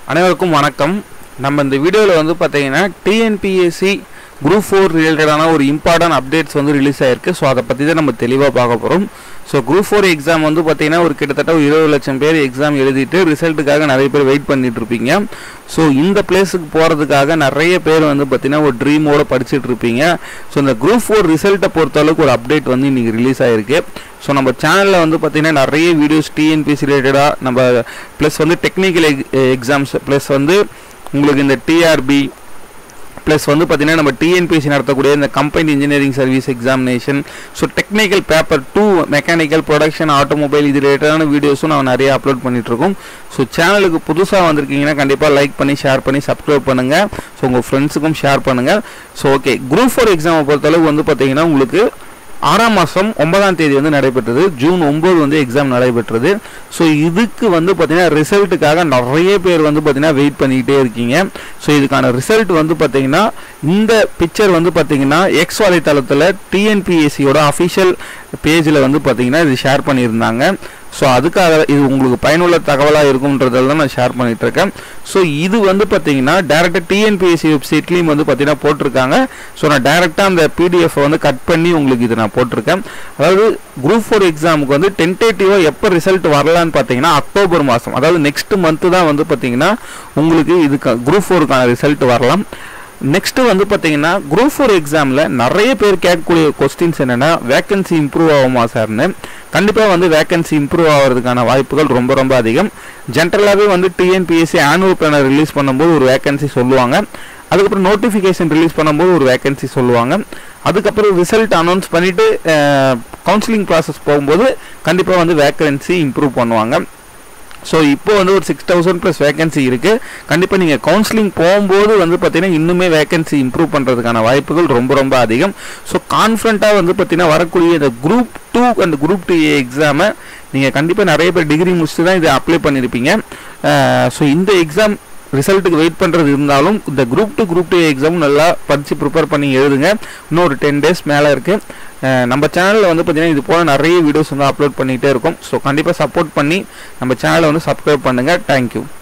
அனைவருக்கும் வணக்கம். நம்ம இந்த வீடியோவில் வந்து பார்த்தீங்கன்னா டிஎன்பிஎஸ்சி குரூப் 4 ரிலேட்டடான ஒரு இம்பார்ட்டன்ட் அப்டேட்ஸ் வந்து ரிலீஸ் ஆகிருக்கு. ஸோ அதை பற்றி தான் நம்ம தெளிவாக பார்க்க போகிறோம். ஸோ குரூப் 4 எக்ஸாம் வந்து பார்த்தீங்கன்னா ஒரு கிட்டத்தட்ட 20 லட்சம் பேர் எக்ஸாம் எழுதிட்டு ரிசல்ட்டுக்காக நிறைய பேர் வெயிட் பண்ணிட்டு இருப்பீங்க. ஸோ இந்த பிளேஸுக்கு போகிறதுக்காக நிறைய பேர் வந்து பார்த்தீங்கன்னா ஒரு ட்ரீமோடு படிச்சுட்டு இருப்பீங்க. ஸோ இந்த குரூப் 4 ரிசல்ட்டை பொறுத்தளவுக்கு ஒரு அப்டேட் வந்து இன்றைக்கி ரிலீஸ் ஆகிருக்கு. ஸோ நம்ம சேனலில் வந்து பார்த்திங்கன்னா நிறைய வீடியோஸ் டிஎன்பிஎஸ்சி ரிலேட்டடாக நம்ம ப்ளஸ் வந்து டெக்னிக்கல் எக்ஸாம்ஸ் ப்ளஸ் வந்து உங்களுக்கு இந்த டிஆர்பி ப்ளஸ் வந்து பார்த்திங்கன்னா நம்ம டிஎன்பிஎஸ்சி நடத்தக்கூடிய இந்த combined engineering service examination, so technical paper 2 mechanical production automobile இது ரிலேட்டடான வீடியோஸும் நான் நிறைய அப்லோட் பண்ணிகிட்ருக்கோம். ஸோ சேனலுக்கு புதுசாக வந்திருக்கீங்கன்னா கண்டிப்பாக லைக் பண்ணி ஷேர் பண்ணி சப்ஸ்கிரைப் பண்ணுங்கள். ஸோ உங்கள் ஃப்ரெண்ட்ஸுக்கும் ஷேர் பண்ணுங்கள். ஸோ ஓகே, குரூப் 4 எக்ஸாமை பொறுத்தளவு வந்து பார்த்திங்கன்னா உங்களுக்கு 6ஆம் மாதம் 9ஆம் தேதி வந்து நடைபெற்றது. ஜூன் 9 வந்து எக்ஸாம் நடைபெற்றது. ஸோ இதுக்கு வந்து பார்த்தீங்கன்னா ரிசல்ட்டுக்காக நிறைய பேர் வந்து பார்த்தீங்கன்னா வெயிட் பண்ணிக்கிட்டே இருக்கீங்க. ஸோ இதுக்கான ரிசல்ட் வந்து பார்த்தீங்கன்னா இந்த பிக்சர் வந்து பார்த்தீங்கன்னா எக்ஸ் வலைத்தளத்தில் டிஎன்பிஎஸ்சியோட அஃபிஷியல் பேஜில் வந்து பார்த்தீங்கன்னா இது ஷேர் பண்ணியிருந்தாங்க. ஸோ அதுக்காக இது உங்களுக்கு பயனுள்ள தகவலாக இருக்கும்ன்றதால தான் நான் ஷேர் பண்ணிகிட்ருக்கேன். ஸோ இது வந்து பார்த்தீங்கன்னா டேரெக்டாக டிஎன்பிஎஸ்சி வெப்சைட்லேயும் வந்து பார்த்தீங்கன்னா போட்டிருக்காங்க. ஸோ நான் டேரெக்டாக அந்த பிடிஎஃப் வந்து கட் பண்ணி உங்களுக்கு இதை நான் போட்டிருக்கேன். அதாவது குரூப் 4 எக்ஸாமுக்கு வந்து டென்டேட்டிவாக எப்போ ரிசல்ட் வரலான்னு பார்த்தீங்கன்னா அக்டோபர் மாதம், அதாவது நெக்ஸ்ட் மந்த்து தான் வந்து பார்த்தீங்கன்னா உங்களுக்கு இதுக்கு குரூப் 4க்கான ரிசல்ட் வரலாம். நெக்ஸ்ட்டு வந்து பார்த்தீங்கன்னா குரூப் 4 எக்ஸாமில் நிறைய பேர் கேட்கக்கூடிய கொஸ்டின்ஸ் என்னென்னா வேக்கன்சி இம்ப்ரூவ் ஆகுமா சார்னு. கண்டிப்பாக வந்து வேக்கன்சி இம்ப்ரூவ் ஆகிறதுக்கான வாய்ப்புகள் ரொம்ப ரொம்ப அதிகம். ஜென்ரலாகவே வந்து டிஎன்பிஎஸ்சி ஆனுவல் பிளானர் ரிலீஸ் பண்ணும்போது ஒரு வேக்கன்சி சொல்லுவாங்க. அதுக்கப்புறம் நோட்டிஃபிகேஷன் ரிலீஸ் பண்ணும்போது ஒரு வேக்கன்சி சொல்லுவாங்க. அதுக்கப்புறம் ரிசல்ட் அனௌன்ஸ் பண்ணிவிட்டு கவுன்சிலிங் ப்ராசஸ் போகும்போது கண்டிப்பாக வந்து வேக்கன்சி இம்ப்ரூவ் பண்ணுவாங்க. ஸோ இப்போ வந்து ஒரு 6000 ப்ளஸ் வேக்கன்சி இருக்குது. கண்டிப்பாக நீங்கள் கவுன்சிலிங் போகும்போது வந்து பார்த்தீங்கன்னா இன்னுமே வேக்கன்சி இம்ப்ரூவ் பண்ணுறதுக்கான வாய்ப்புகள் ரொம்ப ரொம்ப அதிகம். ஸோ கான்ஃபிடண்ட்டாக வந்து பார்த்தீங்கன்னா வரக்கூடிய இந்த குரூப் 2 அண்ட் குரூப் 2A எக்ஸாமை நீங்கள் கண்டிப்பாக நிறைய பேர் டிகிரி முடிச்சுட்டு தான் இதை அப்ளை பண்ணியிருப்பீங்க. ஸோ இந்த எக்ஸாம் ரிசல்ட்டுக்கு வெயிட் பண்ணுறது இருந்தாலும் இந்த குரூப் 2 குரூப் 2A எக்ஸாம் நல்லா படித்து ப்ரிப்பேர் பண்ணி எழுதுங்க. இன்னும் ஒரு 10 டேஸ் மேலே இருக்குது. நம்ம சேனலில் வந்து பார்த்திங்கன்னா இது போல் நிறைய வீடியோஸ் வந்து அப்லோட் பண்ணிகிட்டே இருக்கும். ஸோ கண்டிப்பாக சப்போர்ட் பண்ணி நம்ம சேனலை வந்து சப்ஸ்கிரைப் பண்ணுங்கள். தேங்க்யூ.